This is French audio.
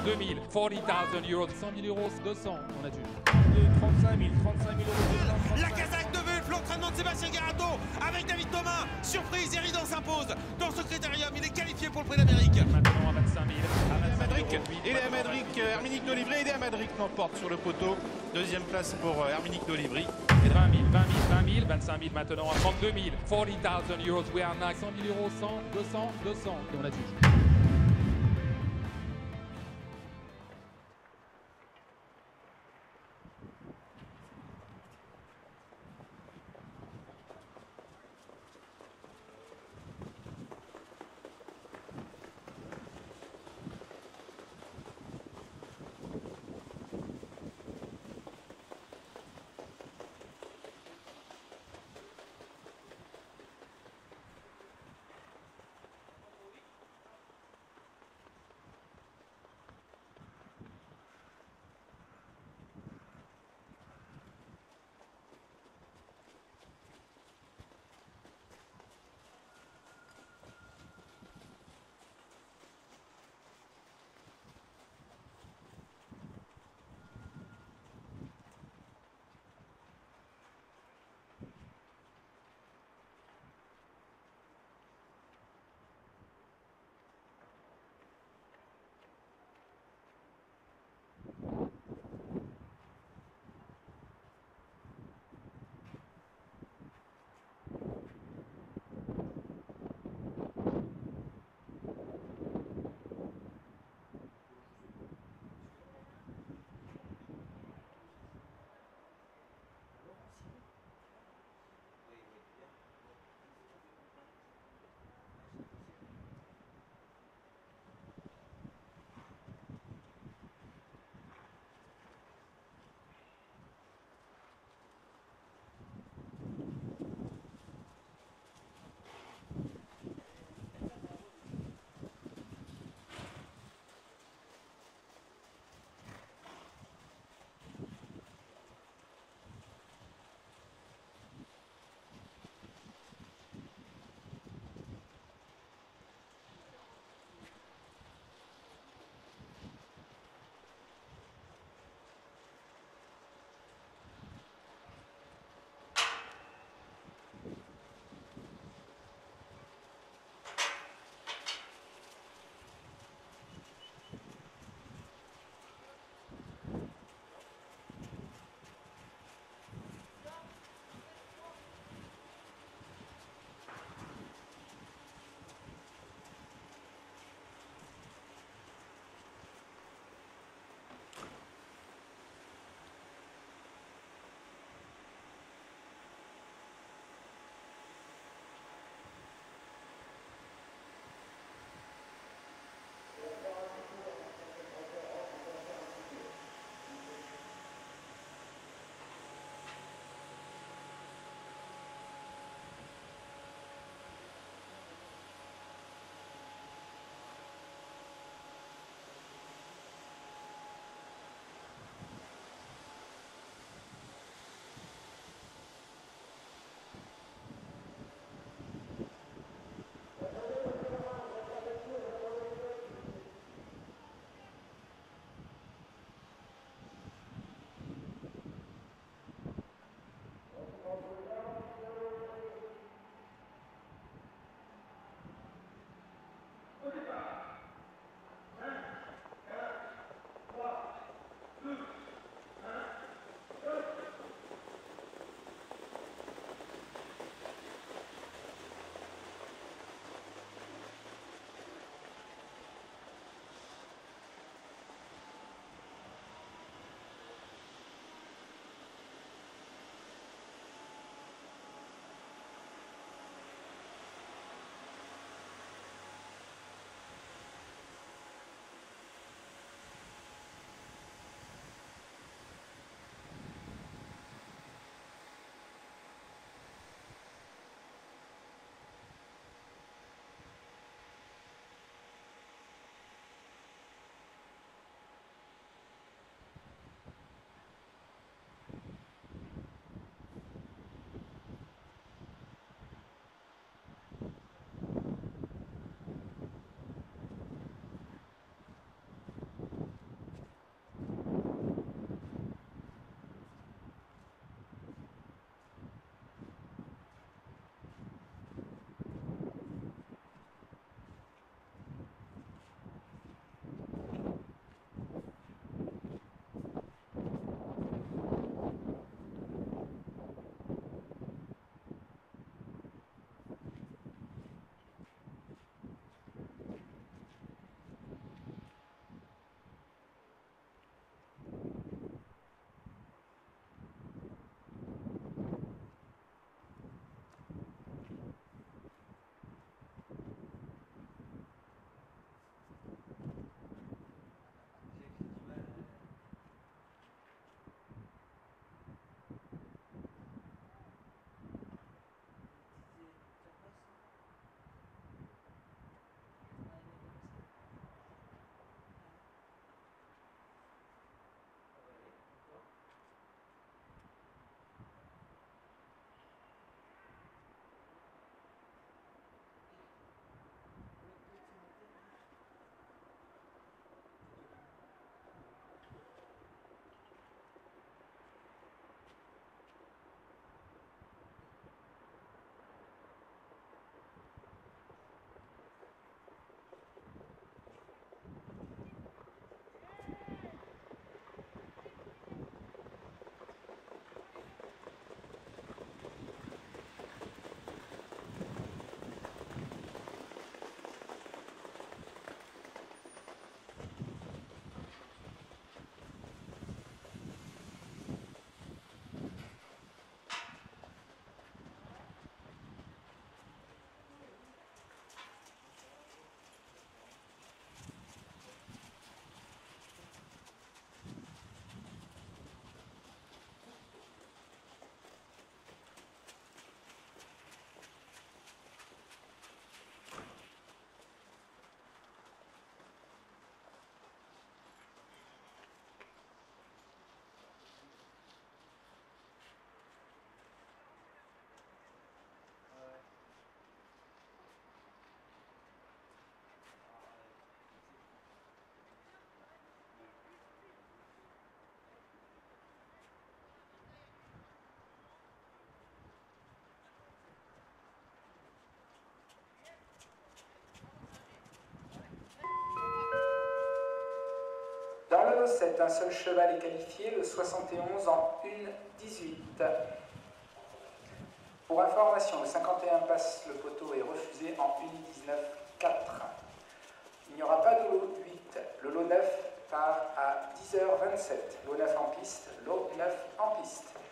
2000, 40,000 euros, 100 000 euros, 200, on a dû. 35 000 euros. La Kazakh de Wulf, l'entraînement de Sébastien Garato avec David Thomas. Surprise, Eridan s'impose dans ce critérium. Il est qualifié pour le Prix d'Amérique. Maintenant à 25 000, Eléa Madric, Herminique d'Olivry, Eléa Madric l'emporte sur le poteau. Deuxième place pour Herminique d'Olivry. 20 000, 20 000, 20 000, 25 000 maintenant à 32 000, 40,000 euros, we are next, 100 000 euros, 100, 200, 200, et on a dû. 7, un seul cheval est qualifié, le 71 en 1,18. Pour information, le 51 passe le poteau et est refusé en 1,19,4. Il n'y aura pas de lot 8. Le lot 9 part à 10h27. Lot 9 en piste, lot 9 en piste.